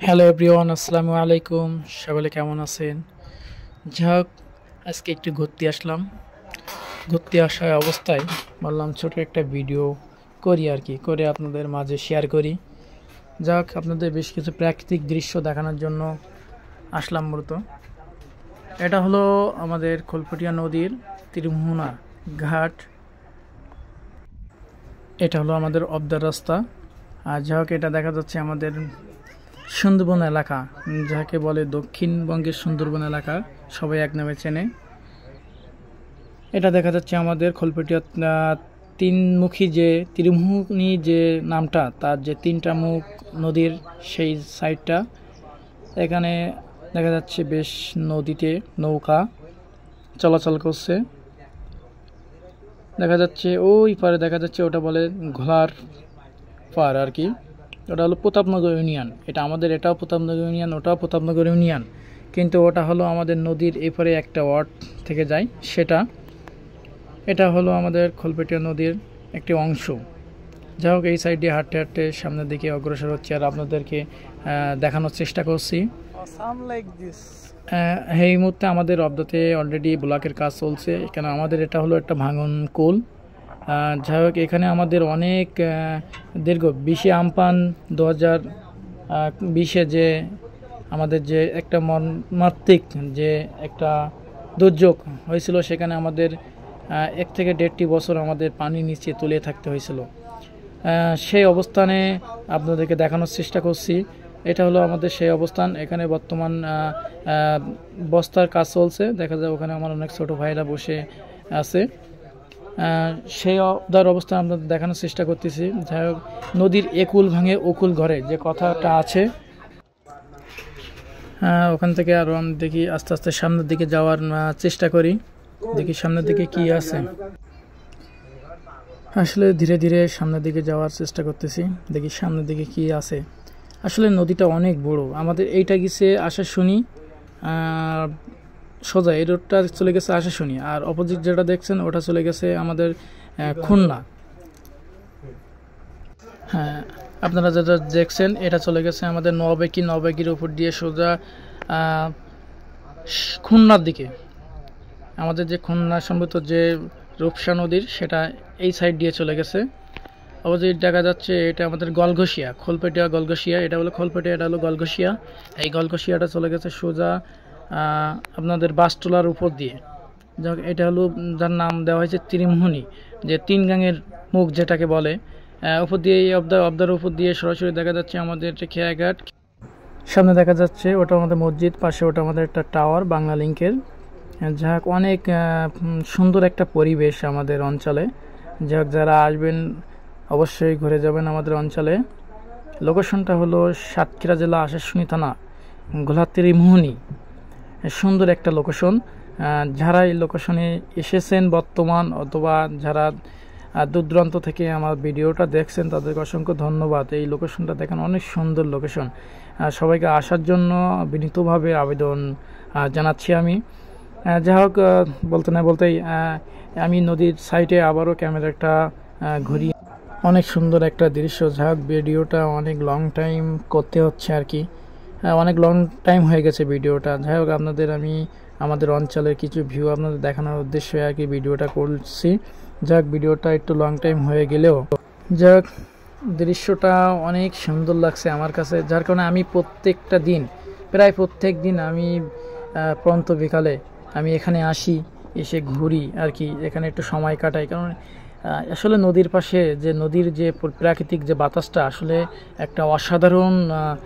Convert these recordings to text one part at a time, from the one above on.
Hello everyone, আসসালামু আলাইকুম। সকলে কেমন আছেন? যাক, আজকে একটু ঘুরতে আসলাম। ঘুরতে আসা অবস্থায় বললাম ছোট একটা ভিডিও করি আর কি, করে আপনাদের মাঝে শেয়ার করি। যাক, আপনাদের বেশ কিছু প্রাকৃতিক দৃশ্য দেখানোর জন্য আসলাম মূলত। এটা হলো আমাদের খোলপটিয়া নদীর ত্রিমোহনা ঘাট। এটা হলো আমাদের অবদার রাস্তা। আর যাক, এটা দেখা যাচ্ছে আমাদের সুন্দরবন এলাকা, যাকে বলে দক্ষিণবঙ্গের সুন্দরবন এলাকা, সবাই এক নামে চেনে। এটা দেখা যাচ্ছে আমাদের খোলপটিয়া তিনমুখী যে ত্রিমোহনী যে নামটা, তার যে তিনটা মুখ নদীর সেই সাইডটা। এখানে দেখা যাচ্ছে বেশ নদীতে নৌকা চলাচল করছে। দেখা যাচ্ছে ওই পারে দেখা যাচ্ছে, ওটা বলে ঘোলার পার আর কি। ওটা হলো প্রতাপনগর ইউনিয়ন। এটা আমাদের, এটাও প্রতাপনগর ইউনিয়ন, ওটাও প্রতাপনগর ইউনিয়ন, কিন্তু ওটা হলো আমাদের নদীর এপারে একটা ওয়ার্ড থেকে যায় সেটা। এটা হলো আমাদের খোলপটিয়া নদীর একটি অংশ। যাই হোক, এই সাইড দিয়ে হাঁটতে হাঁটতে সামনের দিকে অগ্রসর হচ্ছে আর আপনাদেরকে দেখানোর চেষ্টা করছি। এই মুহূর্তে আমাদের অবদাতে অলরেডি ব্লকের কাজ চলছে। এখানে আমাদের এটা হলো একটা ভাঙন কুল। যাই হোক, এখানে আমাদের অনেক দীর্ঘ 20 আমপান 2020-এ যে আমাদের যে একটা মর্মান্তিক যে একটা দুর্যোগ হয়েছিল, সেখানে আমাদের 1 থেকে 1.5 বছর আমাদের পানি নিচে তুলে থাকতে হয়েছিল। সেই অবস্থানে আপনাদেরকে দেখানোর চেষ্টা করছি। এটা হলো আমাদের সেই অবস্থান। এখানে বর্তমান বস্তার কাজ চলছে। দেখা যায় ওখানে আমার অনেক ছোট ভাইরা বসে আছে। সেই অবস্থান আপনাদের দেখানোর চেষ্টা করতেছি। যাই হোক, নদীর একুল ভাঙে অকুল ঘরে যে কথাটা আছে, ওখান থেকে আরও আমি দেখি আস্তে আস্তে সামনের দিকে যাওয়ার চেষ্টা করি। দেখি সামনের দিকে কি আছে। আসলে ধীরে ধীরে সামনের দিকে যাওয়ার চেষ্টা করতেছি, দেখি সামনের দিকে কি আছে। আসলে নদীটা অনেক বড়। আমাদের এইটা গেছে আশাশুনি, সোজা এই রোডটা চলে গেছে আশাশুনি, আর অপোজিট যেটা দেখছেন ওটা চলে গেছে আমাদের খুলনা। হ্যাঁ, আপনারা যেটা দেখছেন এটা চলে গেছে আমাদের নওবেকির উপর দিয়ে সোজা খুলনার দিকে। আমাদের যে খুলনা সম্ভবত যে রূপসা নদীর, সেটা এই সাইড দিয়ে চলে গেছে। অপোজিট দেখা যাচ্ছে এটা আমাদের গলঘষিয়া, খোলপটিয়া গলঘষিয়া। এটা হলো খোলপটিয়া, এটা হলো গলঘষিয়া। এই গলঘষিয়াটা চলে গেছে সোজা আপনাদের বাসটোলার উপর দিয়ে। যাক, এটা হলো যার নাম দেওয়া হয়েছে ত্রিমোহনী, যে তিন গাঙের মুখ যেটাকে বলে। উপর দিয়ে এই অবদার উপর দিয়ে সরাসরি দেখা যাচ্ছে আমাদের খেয়াঘাট। সামনে দেখা যাচ্ছে ওটা আমাদের মসজিদ, পাশে ওটা আমাদের একটা টাওয়ার বাংলা লিংকের। যাক, অনেক সুন্দর একটা পরিবেশ আমাদের অঞ্চলে। যাক, যারা আসবেন অবশ্যই ঘুরে যাবেন আমাদের অঞ্চলে। লোকেশনটা হলো সাতক্ষীরা জেলা আশাশুনি থানা, ঘোলা ত্রিমোহনী। সুন্দর একটা লোকেশন। যারা এই লোকেশনে এসেছেন বর্তমান, অথবা যারা দূর দূরান্ত থেকে আমার ভিডিওটা দেখছেন, তাদেরকে অসংখ্য ধন্যবাদ। এই লোকেশনটা দেখেন, অনেক সুন্দর লোকেশন। সবাইকে আসার জন্য বিনীতভাবে আবেদন জানাচ্ছি আমি। যাই হোক, বলতে না বলতেই আমি নদীর সাইডে আবারও ক্যামেরাটা ঘুরি। অনেক সুন্দর একটা দৃশ্য। যাই হোক, ভিডিওটা অনেক লং টাইম করতে হচ্ছে আর কি, অনেক লং টাইম হয়ে গেছে ভিডিওটা। যাই হোক, আপনাদের আমি আমাদের অঞ্চলের কিছু ভিউ আপনাদের দেখানোর উদ্দেশ্যে আর কি ভিডিওটা করছি। যাক, ভিডিওটা একটু লং টাইম হয়ে গেলেও যাক, দৃশ্যটা অনেক সুন্দর লাগছে আমার কাছে। যার কারণে আমি প্রত্যেকটা দিন, প্রায় প্রত্যেক দিন আমি প্রন্ত বিকালে আমি এখানে আসি, এসে ঘুরি আর কি, এখানে একটু সময় কাটাই। কারণ আসলে নদীর পাশে যে নদীর যে প্রাকৃতিক যে বাতাসটা আসলে একটা অসাধারণ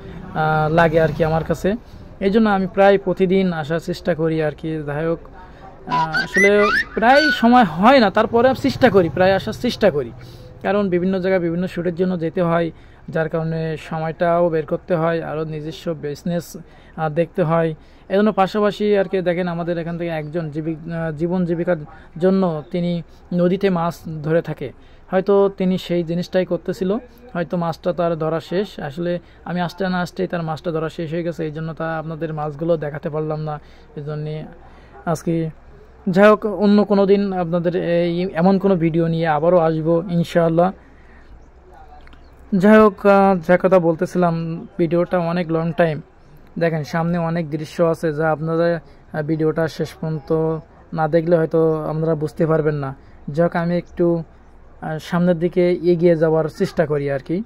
লাগে আর কি আমার কাছে। এই জন্য আমি প্রায় প্রতিদিন আসার চেষ্টা করি আর কি। যাই হোক, আসলে প্রায় সময় হয় না, তারপরে আমি চেষ্টা করি, প্রায় আসার চেষ্টা করি। কারণ বিভিন্ন জায়গায় বিভিন্ন শ্যুটের জন্য যেতে হয়, যার কারণে সময়টাও বের করতে হয়, আরও নিজস্ব বিজনেস দেখতে হয়। এজন্য পাশাপাশি আর কি দেখেন, আমাদের এখান থেকে একজন জীবন জীবিকার জন্য তিনি নদীতে মাছ ধরে থাকে। হয়তো তিনি সেই জিনিসটাই করতেছিল, হয়তো মাছটা তার ধরা শেষ। আসলে আমি আসতে না আসতেই তার মাছটা ধরা শেষ হয়ে গেছে, এই জন্য তা আপনাদের মাছগুলো দেখাতে পারলাম না। এই জন্যে আজকে, যাই হোক, অন্য কোনো দিন আপনাদের এমন কোনো ভিডিও নিয়ে আবারও আসবো ইনশাআল্লাহ। যাই হোক, যে কথা বলতেছিলাম, ভিডিওটা অনেক লং টাইম। দেখেন সামনে অনেক দৃশ্য আছে যা আপনারা ভিডিওটা শেষ পর্যন্ত না দেখলে হয়তো আপনারা বুঝতে পারবেন না। যাই হোক, আমি একটু সামনের দিকে এগিয়ে যাওয়ার চেষ্টা করি আর কি।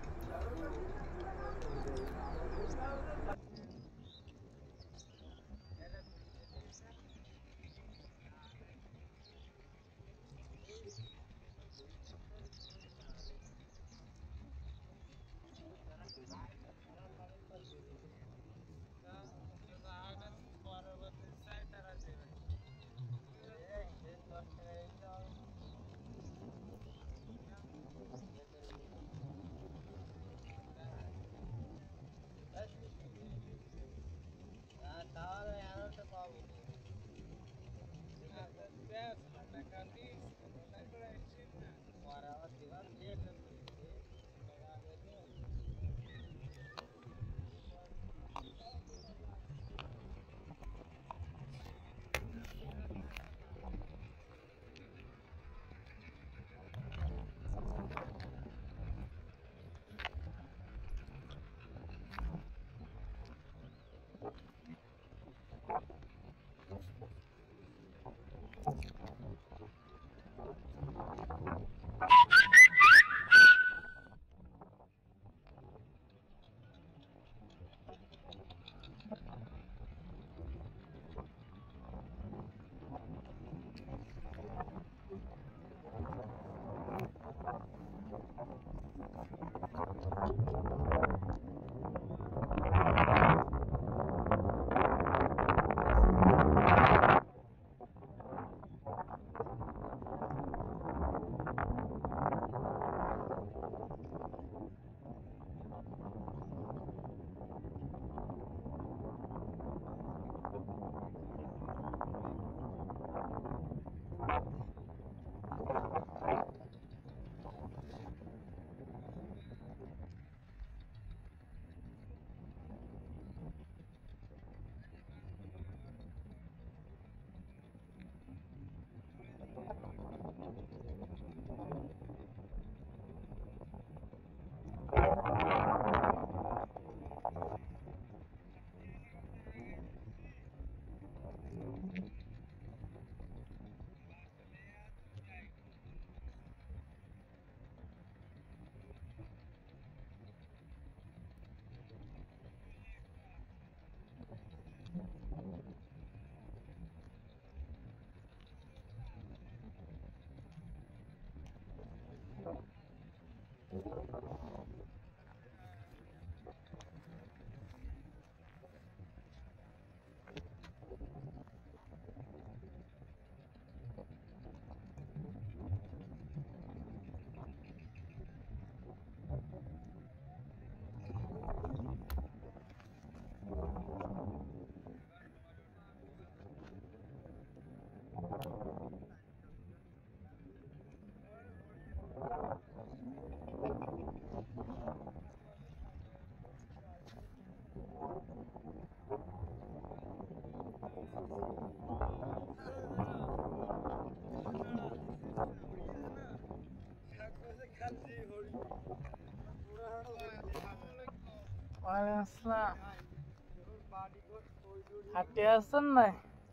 হাঁটতে আসছেন না?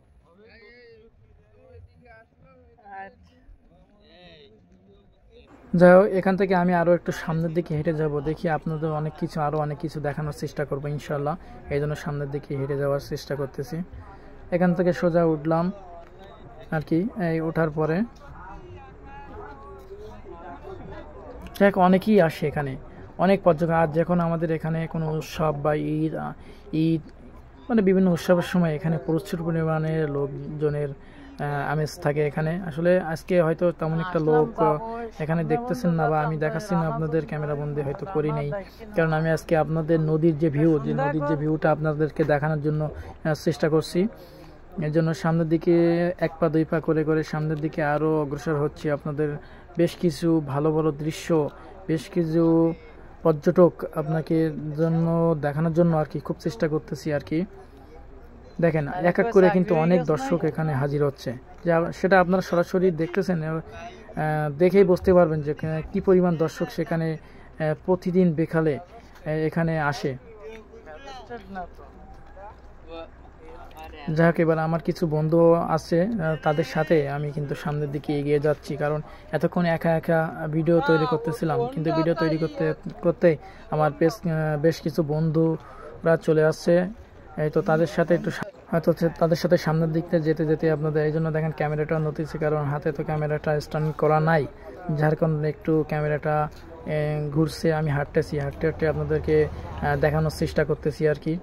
যাই হোক, এখান থেকে আমি আরো একটু সামনের দিকে হেঁটে যাব, দেখি আপনাদের আরো অনেক কিছু দেখানোর চেষ্টা করবো ইনশাল্লাহ। এই জন্য সামনের দিকে হেঁটে যাওয়ার চেষ্টা করতেছি। এখান থেকে সোজা উঠলাম আর কি। এই ওঠার পরে দেখ অনেকেই আসে এখানে, অনেক পর্যটক। আর যখন আমাদের এখানে কোনো উৎসব বা ঈদ মানে বিভিন্ন উৎসবের সময় এখানে প্রচুর পরিমাণে লোকজনের আমেজ থাকে এখানে। আসলে আজকে হয়তো তেমন একটা লোক এখানে দেখতেছেন না, বা আমি দেখাচ্ছি না আপনাদের, ক্যামেরা বন্দি হয়তো করি নেই, কারণ আমি আজকে আপনাদের নদীর যে ভিউটা আপনাদেরকে দেখানোর জন্য চেষ্টা করছি। এর জন্য সামনের দিকে এক পা দুই পা করে করে সামনের দিকে আরও অগ্রসর হচ্ছে। আপনাদের বেশ কিছু ভালো ভালো দৃশ্য, বেশ কিছু পর্যটক আপনাকে জন্য দেখানোর জন্য আর কি খুব চেষ্টা করতেছি আর কি। দেখেন এক এক করে কিন্তু অনেক দর্শক এখানে হাজির হচ্ছে, যা সেটা আপনারা সরাসরি দেখতেছেন, দেখেই বুঝতে পারবেন যে কি পরিমাণ দর্শক সেখানে প্রতিদিন বিকালে এখানে আসে। যাক, এবার আমার কিছু বন্ধু আছে, তাদের সাথে আমি কিন্তু সামনের দিকে এগিয়ে যাচ্ছি, কারণ এতক্ষণ একা একা ভিডিও তৈরি করতেছিলাম, কিন্তু ভিডিও তৈরি করতে করতে আমার বেশ কিছু বন্ধুরা চলে আসছে। এই তো তাদের সাথে একটু হয়তো তাদের সাথে সামনের দিকতে যেতে যেতে আপনাদের এই জন্য দেখেন ক্যামেরাটা নড়তেছে, কারণ হাতে তো ক্যামেরাটা স্ট্যান্ড করা নাই, যার কারণে একটু ক্যামেরাটা ঘুরছে। আমি হাঁটতে হাঁটতে আপনাদেরকে দেখানোর চেষ্টা করতেছি আর কি।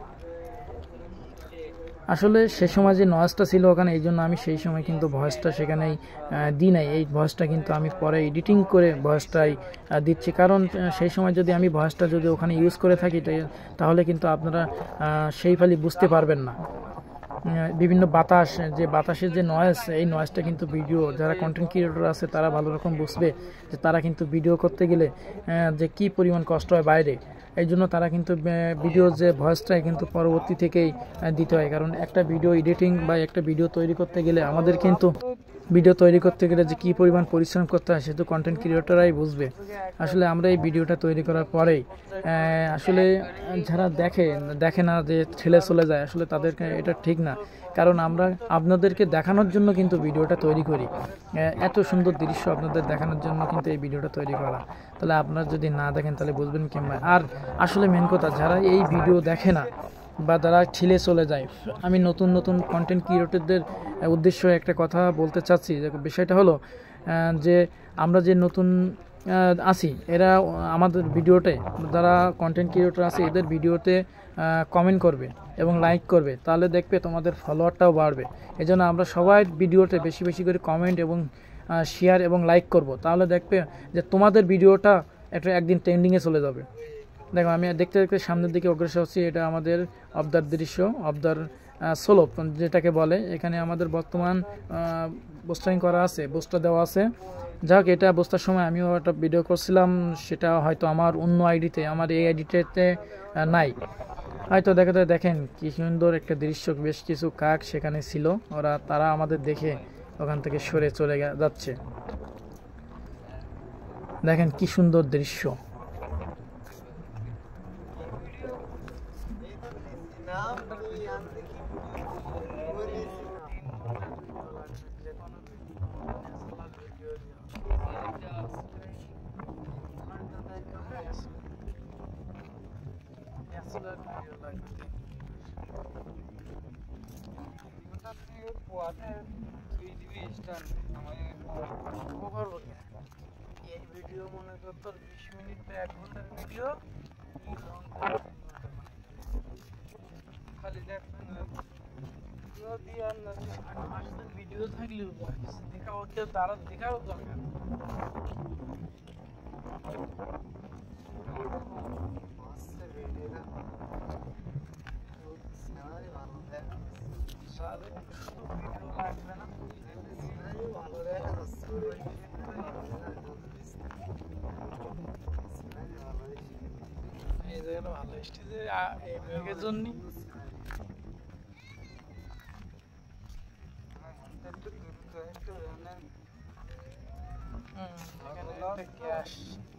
আসলে সে সময় যে নয়েজটা ছিল ওখানে, এই জন্য আমি সেই সময় কিন্তু ভয়েসটা সেখানেই দিই নাই। এই ভয়েসটা কিন্তু আমি পরে এডিটিং করে ভয়েসটাই দিচ্ছি, কারণ সেই সময় যদি আমি ভয়েসটা যদি ওখানে ইউজ করে থাকি তাহলে কিন্তু আপনারা সেই ফালি বুঝতে পারবেন না। বিভিন্ন বাতাসের যে নয়েজ, এই নয়েজটা কিন্তু ভিডিও যারা কন্টেন্ট ক্রিয়েটর আছে তারা ভালো রকম বুঝবে যে তারা কিন্তু ভিডিও করতে গেলে যে কি পরিমাণ কষ্ট হয় বাইরে। এই জন্য তারা কিন্তু ভিডিওর যে ভয়েসটাই কিন্তু পরবর্তী থেকেই দিতে হয়, কারণ একটা ভিডিও এডিটিং বা একটা ভিডিও তৈরি করতে গেলে আমাদের কিন্তু ভিডিও তৈরি করতে গেলে যে কী পরিমাণ পরিশ্রম করতে হয় সেটা কন্টেন্ট ক্রিয়েটররাই বুঝবে। আসলে আমরা এই ভিডিওটা তৈরি করার পরেই আসলে যারা দেখে না যে ঠেলে চলে যায়, আসলে তাদেরকে এটা ঠিক না, কারণ আমরা আপনাদেরকে দেখানোর জন্য কিন্তু ভিডিওটা তৈরি করি, এত সুন্দর দৃশ্য আপনাদের দেখানোর জন্য কিন্তু এই ভিডিওটা তৈরি করা। তাহলে আপনারা যদি না দেখেন তাহলে বুঝবেন কেমন। আর আসলে মেন কথা, যারা এই ভিডিও দেখে না বা যারা ঠেলে চলে যায়, আমি নতুন নতুন কন্টেন্ট ক্রিয়েটরদের উদ্দেশ্যে একটা কথা বলতে চাচ্ছি। যে বিষয়টা হলো যে আমরা যে নতুন আছি, এরা আমাদের ভিডিওতে যারা কন্টেন্ট ক্রিয়েটর আছে এদের ভিডিওতে কমেন্ট করবে এবং লাইক করবে, তাহলে দেখবে তোমাদের ফলোয়ারটাও বাড়বে। এই জন্য আমরা সবাই ভিডিওতে বেশি বেশি করে কমেন্ট এবং শেয়ার এবং লাইক করব, তাহলে দেখবে যে তোমাদের ভিডিওটা একদিন ট্রেন্ডিংয়ে চলে যাবে। দেখো, আমি দেখতে দেখতে সামনের দিকে অগ্রসর হচ্ছি। এটা আমাদের অবদার দৃশ্য, অবদার সোলপ যেটাকে বলে। এখানে আমাদের বর্তমান বোস্টারিং করা আছে, বোস্টার দেওয়া আছে। যাক, এটা বোস্টার সময় আমিও একটা ভিডিও করছিলাম, সেটা হয়তো আমার অন্য আইডিতে, আমার এই আইডিতে নাই হয়তো। দেখেন কি সুন্দর একটা দৃশ্য, বেশ কিছু কাক সেখানে ছিল, তারা আমাদের দেখে ওখান থেকে সরে চলে যাচ্ছে। দেখেন কি সুন্দর দৃশ্য। এই ভিডিও মনে করতো 20 মিনিট বা 1 ঘন্টার ভিডিও, খালি দেখবেন ভিডিও থাকলেও দেখাও, কেউ তারা দেখাও দরকার। এই জায়গাটা ভালো স্টেজে এই জন্য গ্যাস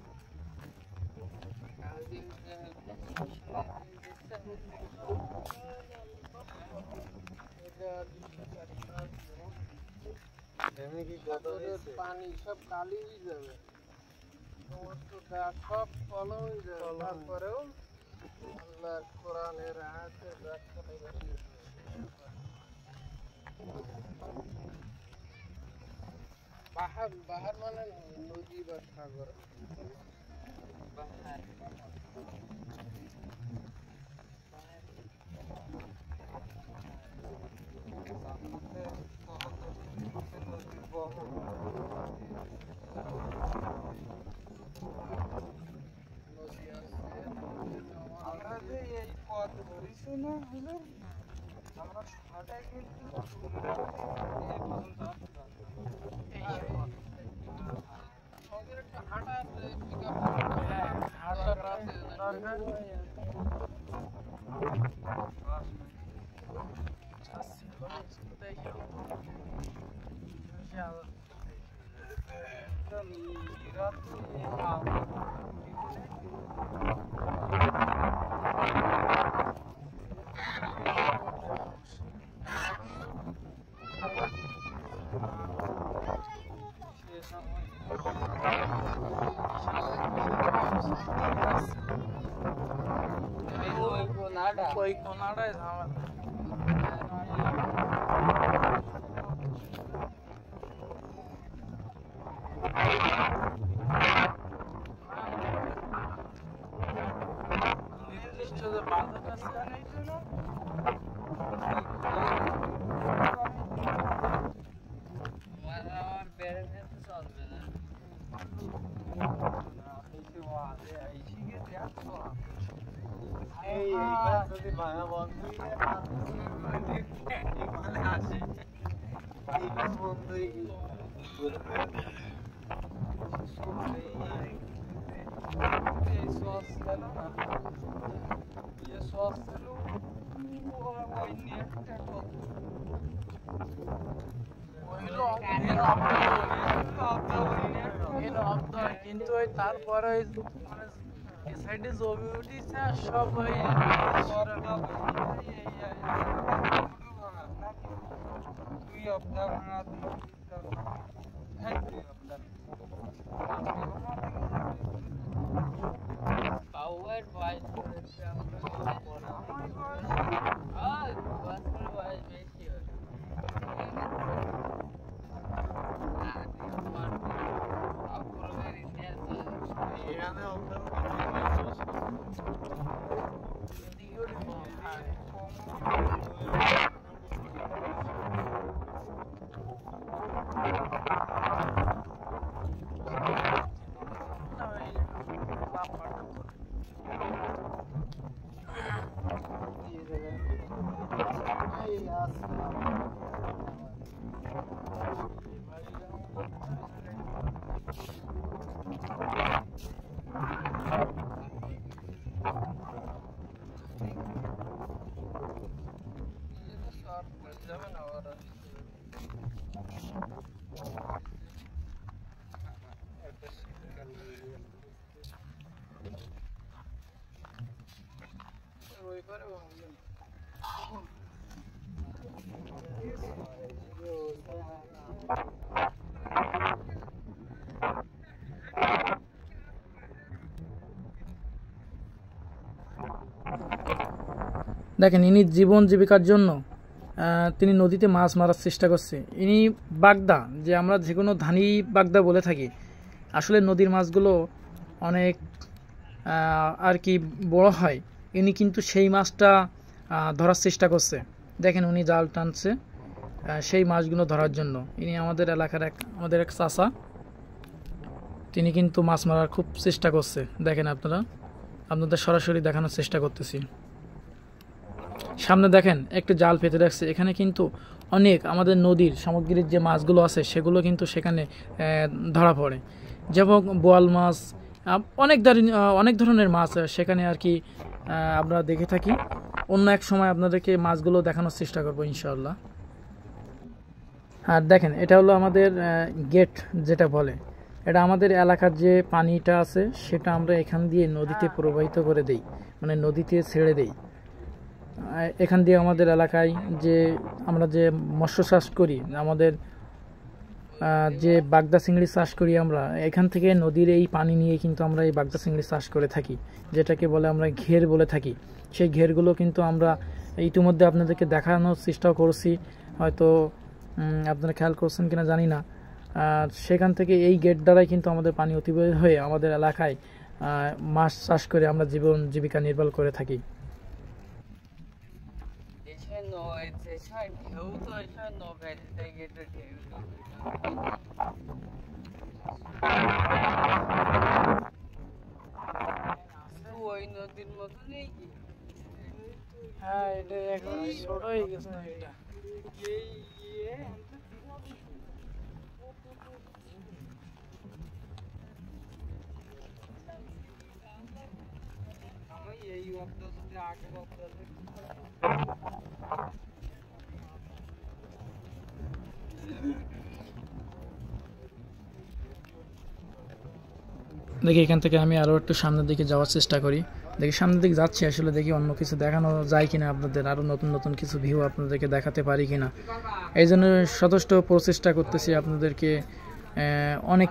পানি সব কালি হয়ে যাবে, সমস্ত গাছ সব ফলো হয়ে যাবে। তারপরেও আল্লাহর কোরআনের আয়াতের ব্যাখ্যা বাহার মানে নদী বা সাগর। বাহার আমরা যে এই পথ ধরেছি না হলে আমরা সবাই কিন্তু ওই কোনাটায় ঝামেলা। নির্দিষ্ট যে বাঁধন আছে কিন্তু ওই তারপরে মানে সাইডে জমি উঠিছে সব ওই দেখেন ইনি জীবন জীবিকার জন্য তিনি নদীতে মাছ মারার চেষ্টা করছে। ইনি বাগদা, যে আমরা যে কোনো ধানি বাগদা বলে থাকি, আসলে নদীর মাছগুলো অনেক আর কি বড় হয়। ইনি কিন্তু সেই মাছটা ধরার চেষ্টা করছে। দেখেন উনি জাল টানছে সেই মাছগুলো ধরার জন্য। ইনি আমাদের এলাকার আমাদের এক চাচা, তিনি কিন্তু মাছ মারার খুব চেষ্টা করছে। দেখেন আপনাদের সরাসরি দেখানোর চেষ্টা করতেছি। সামনে দেখেন একটু জাল পেতে রাখছে। এখানে কিন্তু অনেক আমাদের নদীর সামগ্রিক যে মাছগুলো আছে সেগুলো কিন্তু সেখানে ধরা পড়ে, যেমন বোয়াল মাছ, অনেক ধরনের মাছ সেখানে আর কি আমরা দেখে থাকি। অন্য এক সময় আপনাদেরকে মাছগুলো দেখানোর চেষ্টা করবো ইনশাআল্লাহ। আর দেখেন এটা হলো আমাদের গেট যেটা বলে, এটা আমাদের এলাকার যে পানিটা আছে সেটা আমরা এখান দিয়ে নদীতে প্রবাহিত করে দেই, মানে নদীতে ছেড়ে দেই। এখান দিয়ে আমাদের এলাকায় যে আমরা যে মৎস্য চাষ করি, আমাদের যে বাগদা চিংড়ি চাষ করি আমরা, এখান থেকে নদীর এই পানি নিয়ে কিন্তু আমরা এই বাগদা চিংড়ি চাষ করে থাকি, যেটাকে বলে আমরা ঘের বলে থাকি। সেই ঘেরগুলো কিন্তু আমরা ইতিমধ্যে আপনাদেরকে দেখানোর চেষ্টাও করছি, হয়তো আপনারা খেয়াল করছেন কিনা জানি না। সেখান থেকে এই গেট দ্বারাই কিন্তু আমাদের পানি অতিবাহিত হয়ে আমাদের এলাকায় মাছ চাষ করে আমরা জীবন জীবিকা নির্বাহ করে থাকি। হ্যাঁ, এটা এখন ছোট হয়ে গেছে না এটা। দেখি এখান থেকে আমি আরও একটু সামনের দিকে যাওয়ার চেষ্টা করি। দেখি সামনের দিকে যাচ্ছি, আসলে দেখি অন্য কিছু দেখানো যায় কিনা, আপনাদের আরও নতুন নতুন কিছু ভিউ আপনাদেরকে দেখাতে পারি কিনা। এই জন্য যথেষ্ট প্রচেষ্টা করতেছি আপনাদেরকে অনেক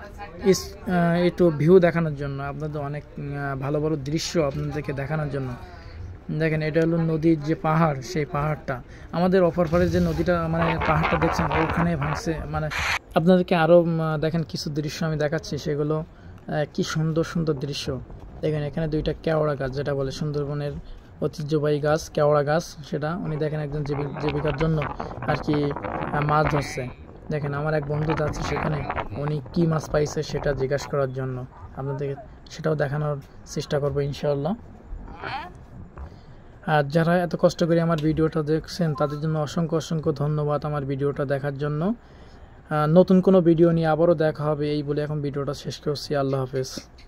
একটু ভিউ দেখানোর জন্য, আপনাদের অনেক ভালো ভালো দৃশ্য আপনাদেরকে দেখানোর জন্য। দেখেন এটা হলো নদীর যে পাহাড়, সেই পাহাড়টা আমাদের অপর পারে যে নদীটা মানে পাহাড়টা দেখছেন ওখানে ভাঙছে। মানে আপনাদেরকে আরও দেখেন কিছু দৃশ্য আমি দেখাচ্ছি, সেগুলো কি সুন্দর সুন্দর দৃশ্য। দেখেন এখানে দুইটা কেওড়া গাছ, যেটা বলে সুন্দরবনের ঐতিহ্যবাহী গাছ কেওড়া গাছ, সেটা উনি দেখেন একজন জীবিকার জন্য আর কি মাছ ধরছে। দেখেন আমার এক বন্ধু যাচ্ছে সেখানে, উনি কি মাছ পাইছে সেটা জিজ্ঞাসা করার জন্য, আপনাদেরকে সেটাও দেখানোর চেষ্টা করবো ইনশাআল্লাহ। আর যারা এত কষ্ট করে আমার ভিডিওটা দেখছেন তাদের জন্য অসংখ্য অসংখ্য ধন্যবাদ আমার ভিডিওটা দেখার জন্য। নতুন কোনো ভিডিও নিয়ে আবারও দেখা হবে এই বলে এখন ভিডিওটা শেষ করছি। আল্লাহ হাফেজ।